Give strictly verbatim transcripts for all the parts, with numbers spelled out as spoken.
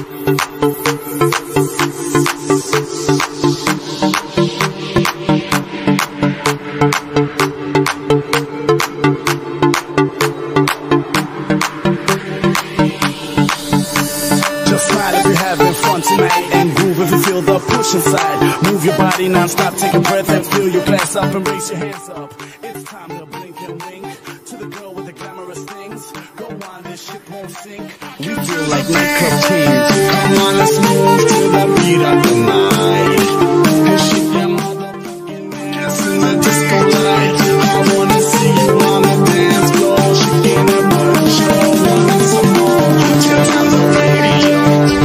Inside, move your body non-stop, take a breath and fill your glass up and raise your hands up. It's time to blink and wink to the girl with the glamorous things. Go on, this ship won't sink. We feel like nightclub kings. Come on, let's move to the beat of the night and shake that motherfucking ass in the disco light. I wanna see you on the dance floor, shaking that butt, show wanting some more. Turn on the radio.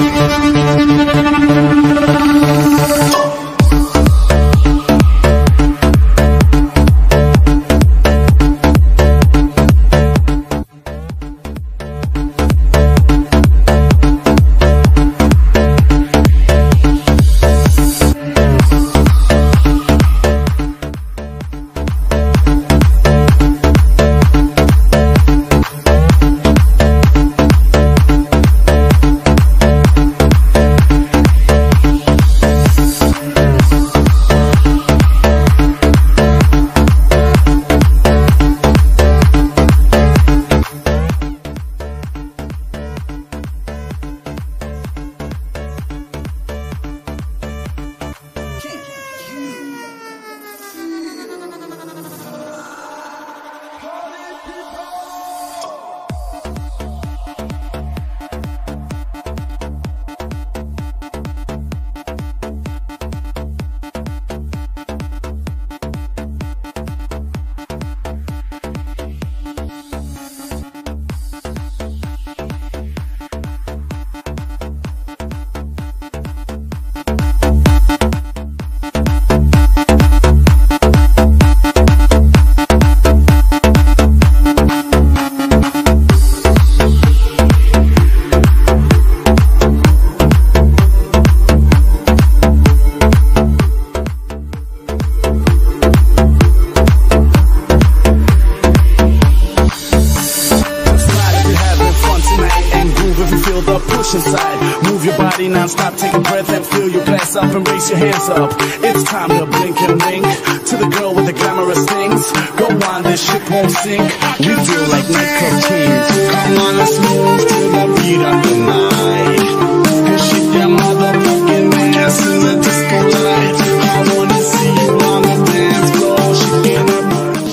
Inside, move your body non-stop, take a breath and fill your glass up and raise your hands up. It's time to blink and wink to the girl with the glamorous things. Go on, this ship won't sink. We feel like nightclub kings. Come on, let's move to the beat of the night and shake that motherfucking ass in the disco light. I wanna see you on the dance floor, shaking that butt.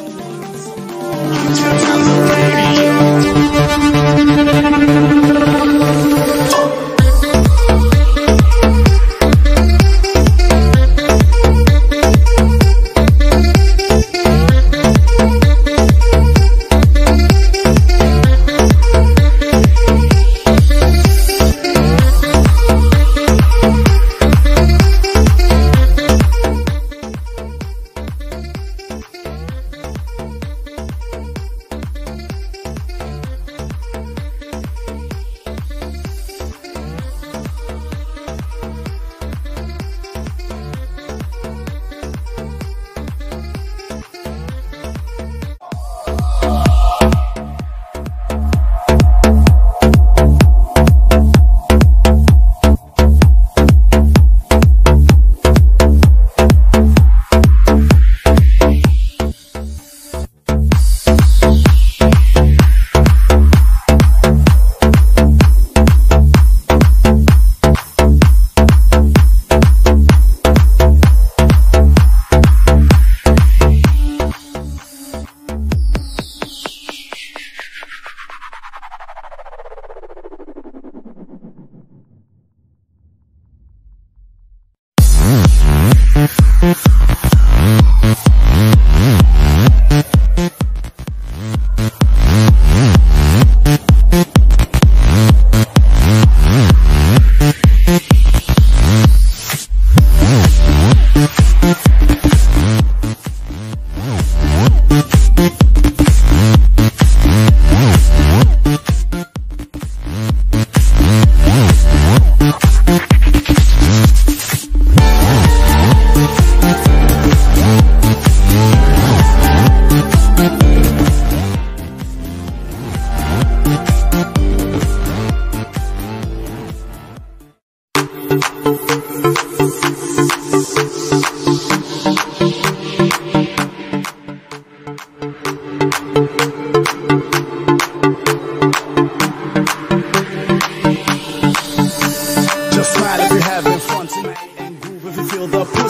Turn on the radio.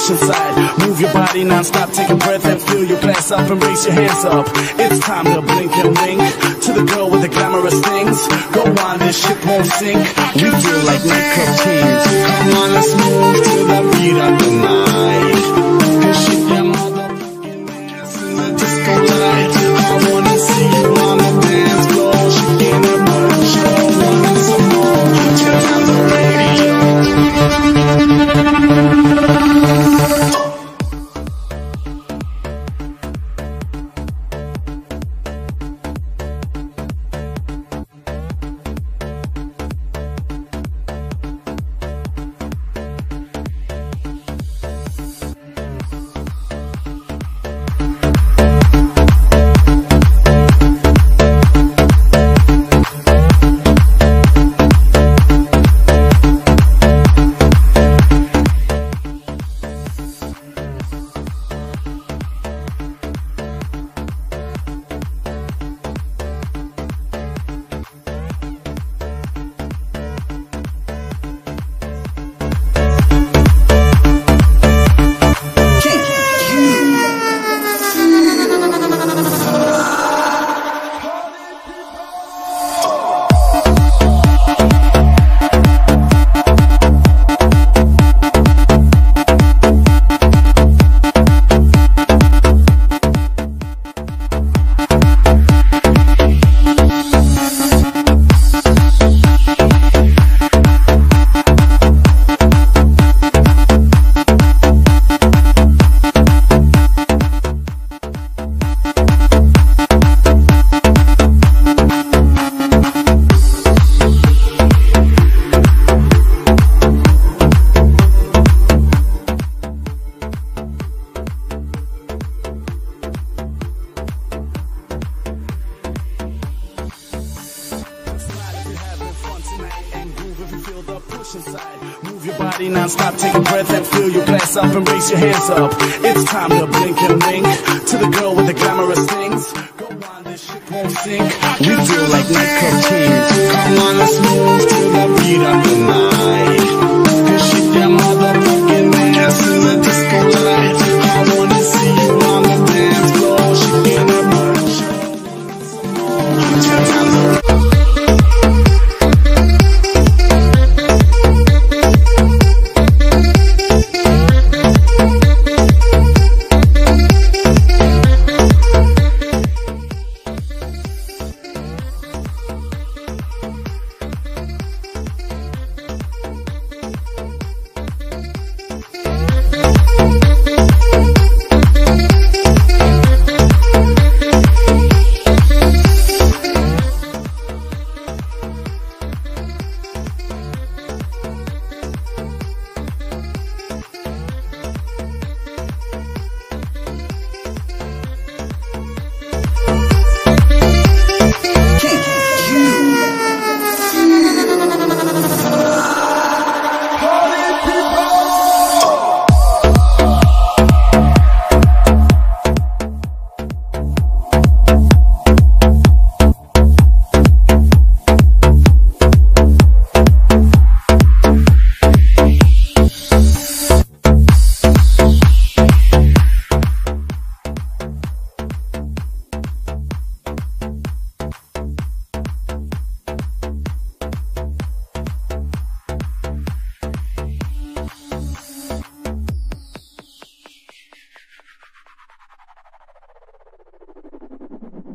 push inside. Move your body non-stop, take a breath and fill your glass up and raise your hands up. It's time to blink and wink to the girl with the glamorous things. Go on, this ship won't sink. We feel like nightclub kings. Come on, let's move to the beat of the night and shake that motherfucking ass in the disco light. I wanna see you on the dance floor, shaking that butt, show wanting some more. Turn on the radio. Move your body non-stop, take a breath and fill your glass up and raise your hands up. It's time to blink and wink to the girl with the glamorous things. Go on, this ship won't sink. We feel like nightclub kings. Come on, let's move to the beat of the night and shake that motherfucking ass in the disco light. I wanna see you on the dance floor, shaking that butt, show some more. Turn on the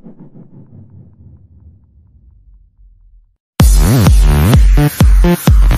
Mm-hmm.